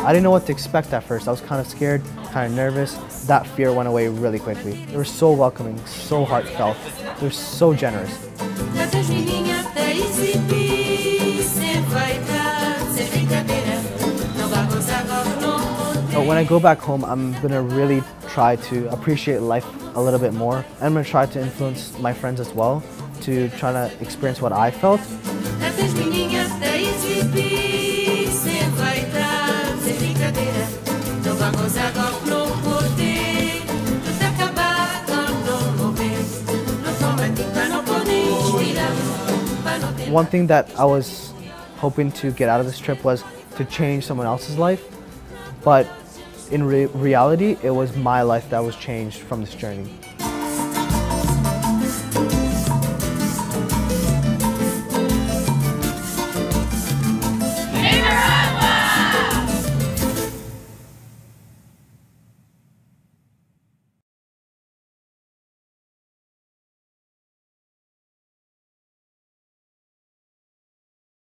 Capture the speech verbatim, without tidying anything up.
I didn't know what to expect at first. I was kind of scared, kind of nervous. That fear went away really quickly. They were so welcoming, so heartfelt. They were so generous. But when I go back home, I'm gonna really try to appreciate life a little bit more. I'm gonna try to influence my friends as well to try to experience what I felt. One thing that I was hoping to get out of this trip was to change someone else's life, but in re reality, it was my life that was changed from this journey.